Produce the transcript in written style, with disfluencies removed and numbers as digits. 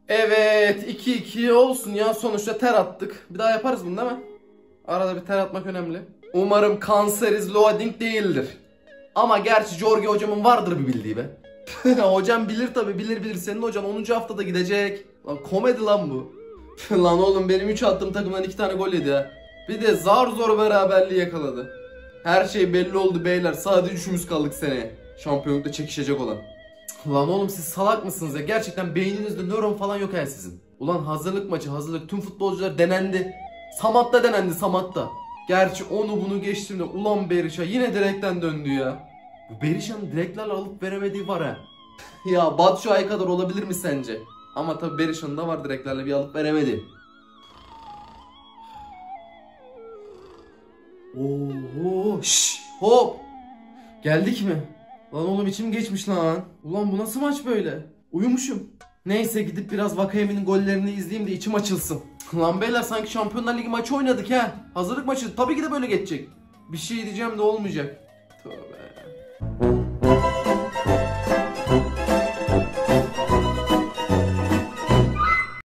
Evet, 2-2 olsun ya, sonuçta ter attık. Bir daha yaparız bunu değil mi? Arada bir ter atmak önemli. Umarım Canceres loading değildir. Ama gerçi Jorge hocamın vardır bir bildiği be. Hocam bilir tabi, bilir. Senin hocan 10. haftada gidecek. Lan komedi lan bu. Lan oğlum, benim 3 attığım takımdan 2 tane gol yedi ha. Bir de zar zor beraberliği yakaladı. Her şey belli oldu beyler. Sadece üçümüz kaldık seneye. Şampiyonlukta çekişecek olan. Lan oğlum, siz salak mısınız ya? Gerçekten beyninizde nöron falan yok ya sizin. Ulan hazırlık maçı, hazırlık. Tüm futbolcular denendi. Samat'ta denendi, Samat'ta. Gerçi onu bunu geçtim de ulan Berisha yine direkten döndü ya. Bu Berisha'nın direklerle alıp veremediği var ha. Ya Batshuayi kadar olabilir mi sence? Ama tabi Berisha'nın da var direklerle bir alıp veremedi. Oo, şşş, hop. Geldik mi? Lan oğlum, içim geçmiş lan. Ulan bu nasıl maç böyle? Uyumuşum. Neyse, gidip biraz Vakayeme'nin gollerini izleyeyim de içim açılsın. Lan beyler, sanki Şampiyonlar Ligi maçı oynadık ha. Hazırlık maçı tabii ki de böyle geçecek. Bir şey diyeceğim de olmayacak. Tövbe.